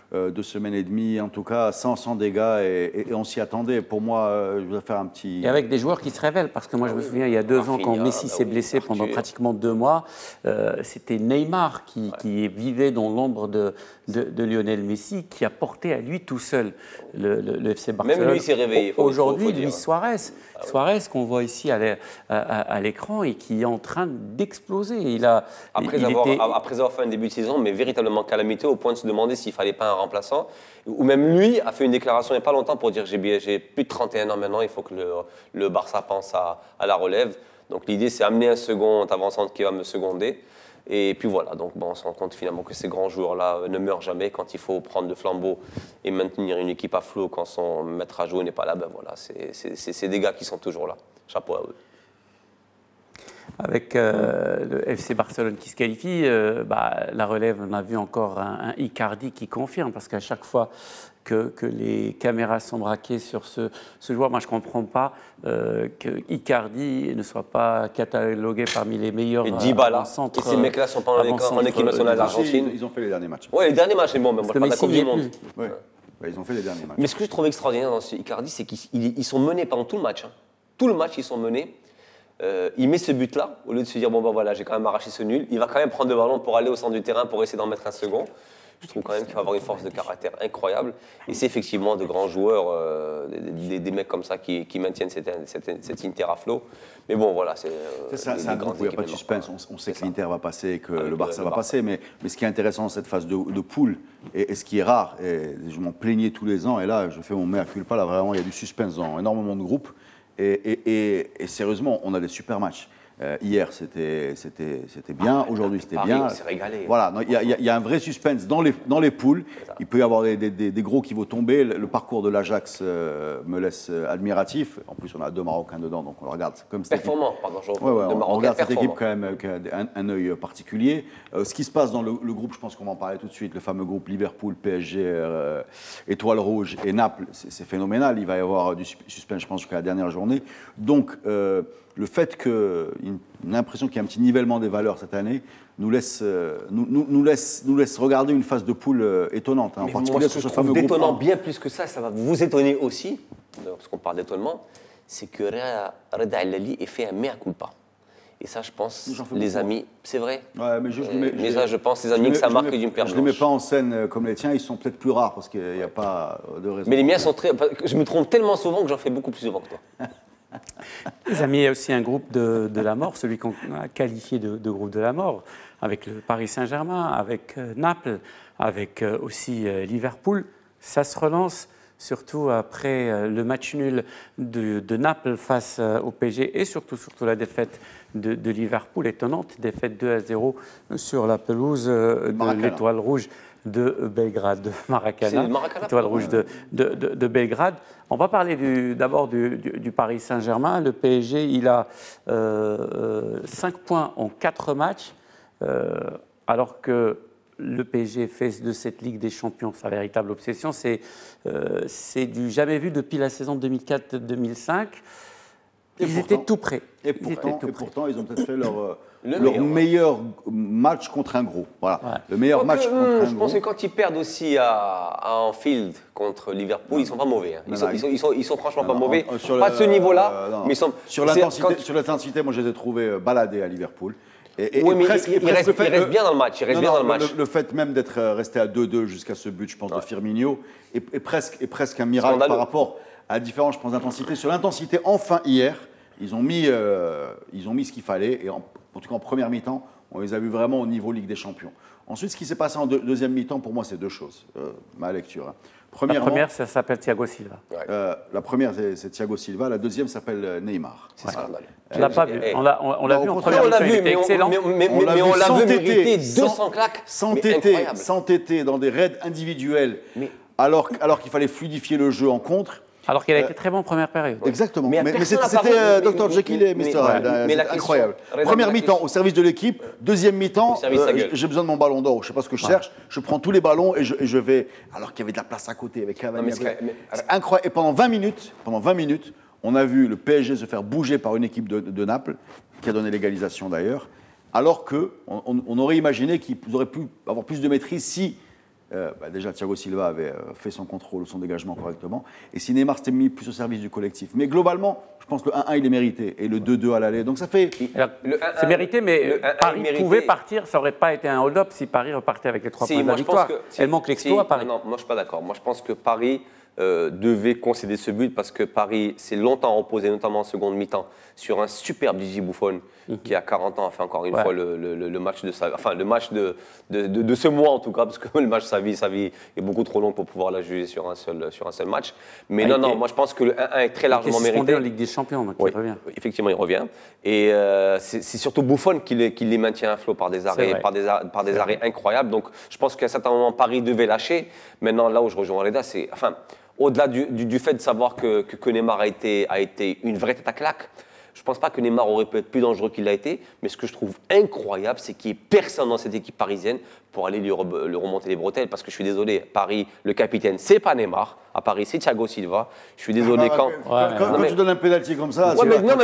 2 semaines et demie, en tout cas, sans dégâts, et on s'y attendait. Pour moi, je vais faire un petit...
Et avec des joueurs qui se révèlent, parce que moi je me souviens, il y a 2 ans, quand Messi s'est blessé pendant pratiquement 2 mois, c'était Neymar qui vivait dans l'ombre de Lionel Messi, qui a porté à lui tout seul le FC Barcelone.
Même lui s'est réveillé.
Aujourd'hui, Luis Suarez, qu'on voit ici à l'écran et qui est en train d'exploser.
Après avoir fait un début de saison, mais véritablement calamiteux, au point de se demander s'il ne fallait pas un remplaçant. Ou même lui a fait une déclaration il n'y a pas longtemps pour dire j'ai plus de 31 ans maintenant, il faut que le Barça pense à la relève. Donc l'idée, c'est amener un second avançant qui va me seconder. Et puis voilà, donc bon, on se rend compte finalement que ces grands joueurs-là ne meurent jamais. Quand il faut prendre le flambeau et maintenir une équipe à flot quand son maître à jouer n'est pas là, ben voilà, c'est des gars qui sont toujours là. Chapeau à eux.
Avec le FC Barcelone qui se qualifie, la relève, on a vu encore un Icardi qui confirme, parce qu'à chaque fois que les caméras sont braquées sur ce joueur, moi je ne comprends pas que Icardi ne soit pas catalogué parmi les meilleurs
centres. Et ces mecs-là ne sont pas en équipe nationale d'Argentine.
Ils ont fait les derniers matchs.
Oui, les derniers matchs, c'est bon, mais on parle pas de la Coupe du Monde.
Ouais. Ouais, ils ont fait les derniers matchs.
Mais ce que je trouve extraordinaire dans ce Icardi, c'est qu'ils sont menés pendant tout le match. Hein. Tout le match, ils sont menés. Il met ce but-là, au lieu de se dire, bon ben voilà, j'ai quand même arraché ce nul, il va quand même prendre le ballon pour aller au centre du terrain pour essayer d'en mettre un second. Je trouve quand même qu'il va avoir une force de caractère incroyable. Et c'est effectivement de grands joueurs, des mecs comme ça qui maintiennent cette Inter à flot. Mais bon, voilà, c'est
un groupe où il n'y a pas de suspense. On sait que l'Inter va passer et que le Barça va passer. Mais ce qui est intéressant dans cette phase de poule, et ce qui est rare, et je m'en plaignais tous les ans, et là, je fais mon mea culpa, là, vraiment, il y a du suspense dans énormément de groupes. Et sérieusement, on a des super matchs. Hier, c'était bien. Aujourd'hui, c'était bien.
On s'est régalé.
Voilà, il y a un vrai suspense dans les poules. Il peut y avoir des gros qui vont tomber. Le parcours de l'Ajax me laisse admiratif. En plus, on a 2 Marocains dedans, donc on le regarde comme cette
performant, pardon.
On regarde cette équipe quand même avec un œil particulier. Ce qui se passe dans le groupe, je pense qu'on va en parler tout de suite. Le fameux groupe Liverpool, PSG, Étoile Rouge et Naples, c'est phénoménal. Il va y avoir du suspense, je pense, jusqu'à la dernière journée. Donc, le fait qu'on a l'impression qu'il y a un petit nivellement des valeurs cette année nous laisse regarder une phase de poule étonnante.
En particulier sur ce fameux groupe. Détonnant bien plus que ça va vous étonner aussi, parce qu'on parle d'étonnement, c'est que Reda El-Lali ait fait un mea culpa. Et ça, je pense, les amis, c'est vrai.
Ouais, mais
ça, je pense, les amis, que ça marque d'une paire blanche.
Je ne les mets pas en scène comme les tiens, ils sont peut-être plus rares parce qu'il n'y a pas de raison.
Mais les miens sont très. Je me trompe tellement souvent que j'en fais beaucoup plus souvent que toi.
Les amis, il y a aussi un groupe de la mort, celui qu'on a qualifié de groupe de la mort, avec le Paris Saint-Germain, avec Naples, avec aussi Liverpool. Ça se relance, surtout après le match nul de Naples face au PSG et surtout de la défaite de Liverpool, étonnante, défaite 2-0 sur la pelouse de l'Étoile Rouge de Belgrade, de Maracana, Étoile Rouge de Belgrade. On va parler d'abord du Paris Saint-Germain. Le PSG, il a 5 points en 4 matchs, alors que le PSG fait de cette Ligue des Champions sa véritable obsession. C'est du jamais vu depuis la saison 2004-2005. Ils étaient tout prêts.
Et pourtant, ils ont peut-être fait leur meilleur match contre un gros. Voilà. Ouais. Le meilleur match contre un gros.
Je pense que quand ils perdent aussi à Anfield contre Liverpool, ils ne sont pas mauvais. Hein. Ils sont franchement pas mauvais. Pas de ce niveau-là. Mais
sur l'intensité, moi je les ai trouvés baladés à Liverpool.
Oui, mais il reste bien dans le match.
Le fait même d'être resté à 2-2 jusqu'à ce but, je pense, de Firmino, est presque un miracle par rapport à la différence, je pense, d'intensité. Sur l'intensité, enfin, hier, ils ont mis ce qu'il fallait. Et en tout cas, en première mi-temps, on les a vus vraiment au niveau Ligue des Champions. Ensuite, ce qui s'est passé en deuxième mi-temps, pour moi, c'est 2 choses. Ma lecture.
La première, ça s'appelle Thiago Silva.
La première, c'est Thiago Silva. La deuxième s'appelle Neymar.
C'est scandaleux.
On l'a pas vu. On l'a vu en première mi-temps. Il était excellent.
Mais on l'a vu mériter 200 claques.
S'entêter dans des raids individuels, alors qu'il fallait fluidifier le jeu en contre.
Alors qu'il a été très bon en première période.
Exactement. Mais c'était Dr Jekyll et Mr. Hyde. Incroyable. Première mi-temps au service de l'équipe. Deuxième mi-temps, j'ai besoin de mon ballon d'or. Je ne sais pas ce que je cherche. Je prends tous les ballons et je vais. Alors qu'il y avait de la place à côté avec Cavani. C'est incroyable. Et pendant 20 minutes, on a vu le PSG se faire bouger par une équipe de Naples, qui a donné l'égalisation d'ailleurs. Alors qu'on aurait imaginé qu'ils auraient pu avoir plus de maîtrise si déjà Thiago Silva avait fait son contrôle ou son dégagement correctement. Et si Neymar s'était mis plus au service du collectif. Mais globalement, je pense que le 1-1, il est mérité. Et le 2-2 à l'aller. Donc ça fait.
C'est mérité, mais Paris pouvait partir. Ça n'aurait pas été un hold-up si Paris repartait avec les 3 points de la victoire. Elle manque l'exploit à Paris.
Non, moi je ne suis pas d'accord. Moi je pense que Paris devait concéder ce but parce que Paris s'est longtemps reposé, notamment en seconde mi-temps, sur un superbe Gigi Buffon qui à 40 ans a fait encore une fois le match de sa, enfin le match de ce mois en tout cas, parce que le match sa vie est beaucoup trop long pour pouvoir la juger sur un seul match. Mais non, moi je pense que le 1-1 est très largement mérité.
Il est en Ligue des Champions, donc il revient.
Effectivement, il revient. Et c'est surtout Buffon qui les maintient à flot par des arrêts, par des arrêts incroyables. Donc je pense qu'à un certain moment Paris devait lâcher. Maintenant là où je rejoins Reda, c'est au-delà du fait de savoir que Neymar a été une vraie tête à claque, je ne pense pas que Neymar aurait pu être plus dangereux qu'il l'a été, mais ce que je trouve incroyable, c'est qu'il n'y ait personne dans cette équipe parisienne pour aller lui remonter les bretelles, parce que je suis désolé, Paris, le capitaine, c'est pas Neymar, à Paris, c'est Thiago Silva. Je suis désolé quand
tu donnes un pénalty comme ça.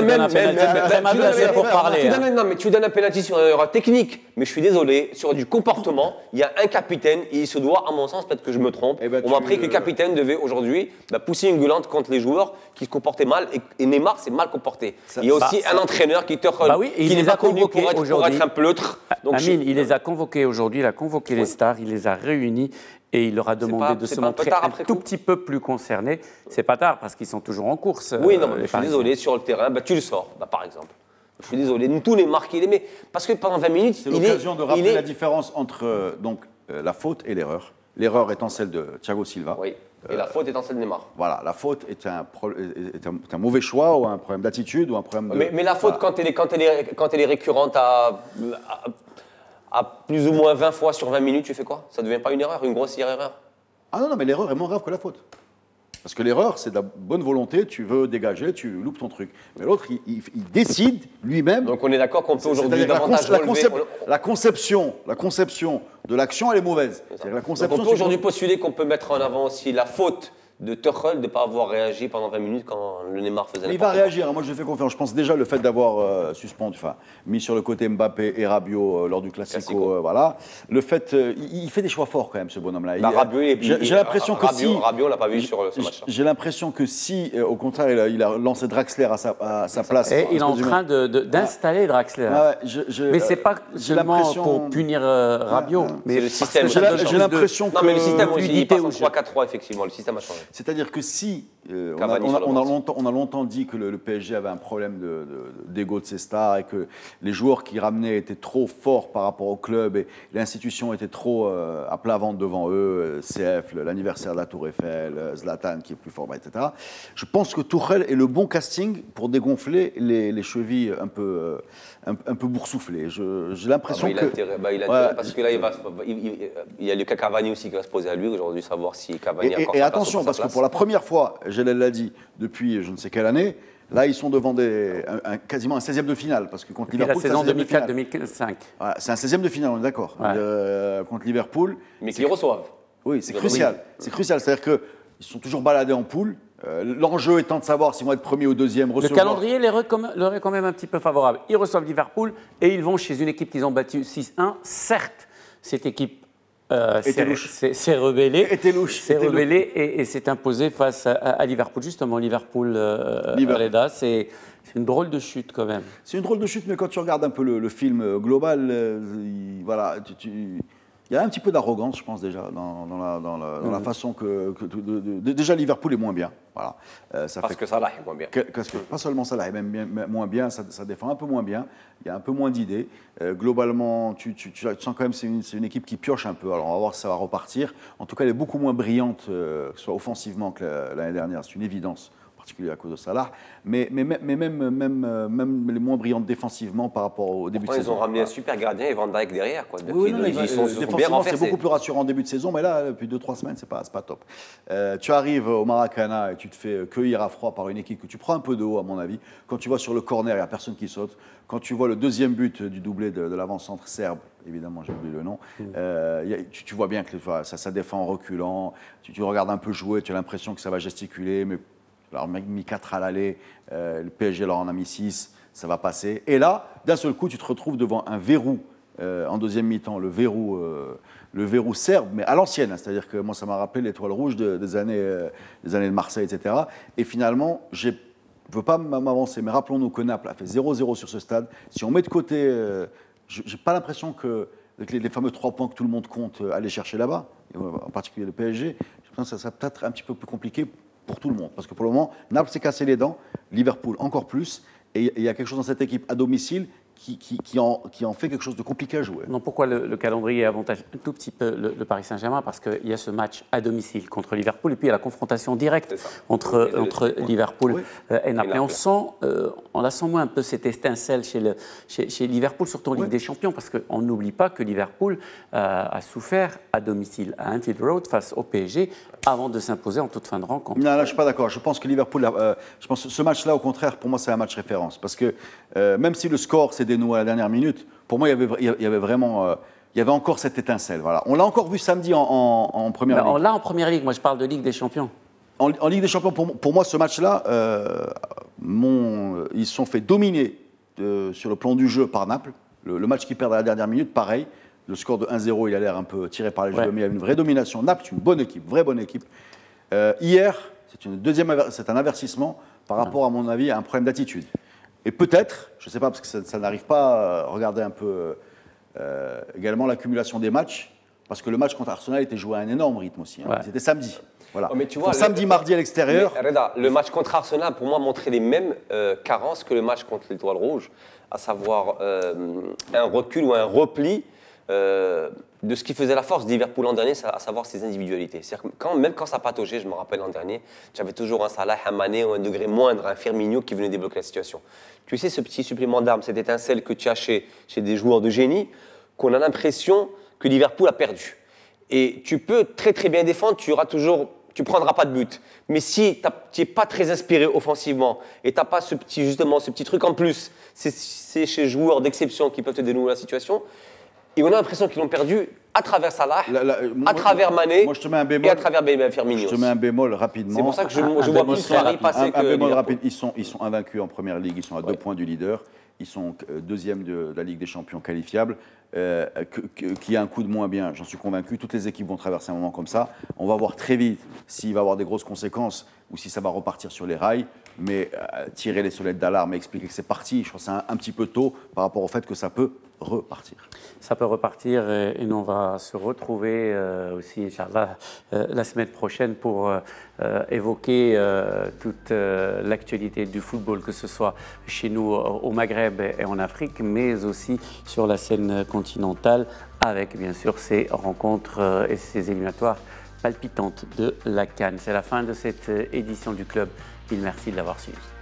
Tu donnes un pénalty sur une erreur technique, mais je suis désolé, sur du comportement, il y a un capitaine et il se doit, à mon sens, peut-être que je me trompe, on m'a appris que le capitaine devait aujourd'hui pousser une gueulante contre les joueurs qui se comportaient mal, et Neymar s'est mal comporté. Il y a aussi un entraîneur qui n'est pas connu pour être un pleutre.
Amine, il les a convoqués aujourd'hui, il a convoqué les stars, il les a réunis et il leur a demandé de se montrer un tout petit peu plus concernés. C'est pas tard parce qu'ils sont toujours en course.
Oui, non, mais je suis désolé, sur le terrain, tu le sors, par exemple. Je suis désolé, tous les marques qu'il aimait. Parce que pendant 20 minutes,
c'est l'occasion de rappeler la différence entre la faute et l'erreur. L'erreur étant celle de Thiago Silva.
Oui. Et la faute étant celle de Neymar.
Voilà, la faute est un mauvais choix ou un problème d'attitude ou un problème de...
Mais la faute, quand elle est récurrente à plus ou moins 20 fois sur 20 minutes, tu fais quoi? Ça ne devient pas une erreur, une grossière erreur?
Ah non, mais l'erreur est moins grave que la faute. Parce que l'erreur, c'est de la bonne volonté, tu veux dégager, tu loupes ton truc. Mais l'autre, il décide lui-même.
Donc on est d'accord qu'on peut aujourd'hui davantage relever...
La conception de l'action, elle est mauvaise.
Donc on peut aujourd'hui postuler qu'on peut mettre en avant aussi la faute de Tuchel de ne pas avoir réagi pendant 20 minutes quand le Neymar faisait n'importe quoi.
Il va réagir, moi je lui fais confiance. Je pense déjà le fait d'avoir mis sur le côté Mbappé et Rabiot lors du Classico. Voilà. Le fait, il fait des choix forts quand même, ce bonhomme-là.
J'ai l'impression que Rabiot, on l'a pas vu sur ce match.
J'ai l'impression que si, au contraire, il a lancé Draxler à sa place.
Et il est en train d'installer Draxler. Mais c'est pas seulement pour punir Rabiot.
Mais le système.
J'ai l'impression que...
Non, mais le système, il passe en 3-4-3, effectivement. Le système a changé.
C'est-à-dire que si, on a longtemps dit que le PSG avait un problème d'ego de ses stars et que les joueurs qui ramenaient étaient trop forts par rapport au club et l'institution était trop à plat ventre devant eux, CF, l'anniversaire de la Tour Eiffel, Zlatan qui est plus fort, etc. Je pense que Tuchel est le bon casting pour dégonfler les chevilles un peu boursouflées. J'ai l'impression
il a intérêt, parce que là, il y a Lucas Cavani aussi qui va se poser à lui aujourd'hui, savoir si Cavani a encore
et attention, parce que pour la première fois, Gélal l'a dit, depuis je ne sais quelle année, là, ils sont devant quasiment un 16e de finale. Parce que contre Liverpool,
la saison 2004-2005.
Voilà, c'est un 16e de finale, on est d'accord. Ouais. Contre Liverpool.
Mais qu'ils reçoivent.
Oui, c'est crucial. Oui. C'est crucial. C'est-à-dire qu'ils sont toujours baladés en poule. L'enjeu étant de savoir s'ils vont être premier ou deuxième.
Le calendrier leur est quand même un petit peu favorable. Ils reçoivent Liverpool et ils vont chez une équipe qu'ils ont battue 6-1. Certes, cette équipe s'est rebellé, et s'est imposé face à Liverpool. Justement, Liverpool-Reda, c'est une drôle de chute quand même.
C'est une drôle de chute, mais quand tu regardes un peu le film global, voilà, il y a un petit peu d'arrogance, je pense, déjà, dans la façon que déjà, Liverpool est moins bien. Voilà.
Parce que Salah est moins bien.
Pas seulement Salah est même moins bien, ça défend un peu moins bien, il y a un peu moins d'idées. Globalement, tu sens quand même que c'est une équipe qui pioche un peu. Alors, on va voir si ça va repartir. En tout cas, elle est beaucoup moins brillante, que ce soit offensivement que l'année dernière. C'est une évidence. En particulier à cause de Salah, mais même les moins brillantes défensivement par rapport au début de saison.
Ils ont ramené un super gardien et Van Dijk derrière.
Ils sont bien renversés. C'est beaucoup plus rassurant en début de saison, mais là, depuis 2-3 semaines, c'est pas top. Tu arrives au Maracana et tu te fais cueillir à froid par une équipe que tu prends un peu de haut, à mon avis. Quand tu vois sur le corner, il n'y a personne qui saute. Quand tu vois le deuxième but du doublé de l'avant-centre serbe, évidemment, j'ai oublié le nom, tu vois bien que ça défend en reculant. Tu regardes un peu jouer, tu as l'impression que ça va gesticuler, mais alors, on a mis 4 à l'aller, le PSG leur en a mis 6, ça va passer. Et là, d'un seul coup, tu te retrouves devant un verrou en deuxième mi-temps le verrou serbe, mais à l'ancienne. Hein, c'est-à-dire que moi, ça m'a rappelé l'étoile rouge des années de Marseille, etc. Et finalement, je ne veux pas m'avancer, mais rappelons-nous que Naples a fait 0-0 sur ce stade. Si on met de côté, je n'ai pas l'impression que les fameux 3 points que tout le monde compte aller chercher là-bas, en particulier le PSG, je pense que ça sera peut-être un petit peu plus compliqué pour tout le monde. Parce que pour le moment, Naples s'est cassé les dents, Liverpool encore plus, et il y a quelque chose dans cette équipe à domicile qui en fait quelque chose de compliqué à jouer.
Non, pourquoi le calendrier avantage un tout petit peu le Paris Saint-Germain? Parce qu'il y a ce match à domicile contre Liverpool et puis il y a la confrontation directe entre Liverpool et Naples. Et on la sent moins un peu cette étincelle chez Liverpool, surtout en Ligue des Champions, parce qu'on n'oublie pas que Liverpool a souffert à domicile à Anfield Road face au PSG avant de s'imposer en toute fin de rencontre.
Non, là, je ne suis pas d'accord. Je pense que Liverpool, je pense que ce match-là, au contraire, pour moi, c'est un match référence. Parce que même si le score s'est dénoué à la dernière minute, pour moi, il y avait vraiment, il y avait encore cette étincelle. Voilà. On l'a encore vu samedi en Première Ligue.
On l'a en Première Ligue. Moi, je parle de Ligue des Champions.
En Ligue des Champions, pour moi, ce match-là, ils se sont fait dominer sur le plan du jeu par Naples. Le match qu'ils perdent à la dernière minute, pareil. Le score de 1-0, il a l'air un peu tiré par les cheveux, mais il y a une vraie domination. Naples, c'est une bonne équipe, vraie bonne équipe. Hier, c'est un avertissement par rapport, à mon avis, à un problème d'attitude. Et peut-être, je ne sais pas, parce que ça n'arrive pas à regarder un peu également l'accumulation des matchs, parce que le match contre Arsenal était joué à un énorme rythme aussi. Hein. C'était samedi. Voilà.
Oh, mais tu vois,
samedi, mardi à l'extérieur.
Reda, le match contre Arsenal, pour moi, montrait les mêmes carences que le match contre l'Étoile Rouge, à savoir un recul ou un repli de ce qui faisait la force de Liverpool l'an dernier, à savoir ses individualités. Même quand ça pataugeait, je me rappelle l'an dernier, j'avais toujours un Salah, un Mané ou un degré moindre, un Firmino qui venait débloquer la situation. Tu sais, ce petit supplément d'armes, cette étincelle que tu as chez des joueurs de génie, qu'on a l'impression que Liverpool a perdu. Et tu peux très très bien défendre, tu prendras pas de but. Mais si tu n'es pas très inspiré offensivement et tu n'as pas ce petit truc en plus, c'est chez joueurs d'exception qui peuvent te dénouer la situation. Et on a l'impression qu'ils l'ont perdu à travers Salah, à travers Mané et à travers Firmino.
Je te mets un bémol rapidement.
C'est pour ça que je vois plus Paris passer que
un bémol rapide. Ils sont invaincus en Première Ligue, ils sont à 2 points du leader. Ils sont deuxième de la Ligue des Champions qualifiables. Qui a un coup de moins bien, j'en suis convaincu. Toutes les équipes vont traverser un moment comme ça. On va voir très vite s'il va y avoir des grosses conséquences ou si ça va repartir sur les rails. Mais tirer les sonnettes d'alarme et expliquer que c'est parti, je crois que c'est un petit peu tôt par rapport au fait que ça peut repartir.
Ça peut repartir et nous on va se retrouver aussi, Inch'Allah, la semaine prochaine pour évoquer toute l'actualité du football, que ce soit chez nous au Maghreb et en Afrique, mais aussi sur la scène continentale avec bien sûr ces rencontres et ces éliminatoires palpitantes de la CAN. C'est la fin de cette édition du Club. Merci de l'avoir suivi.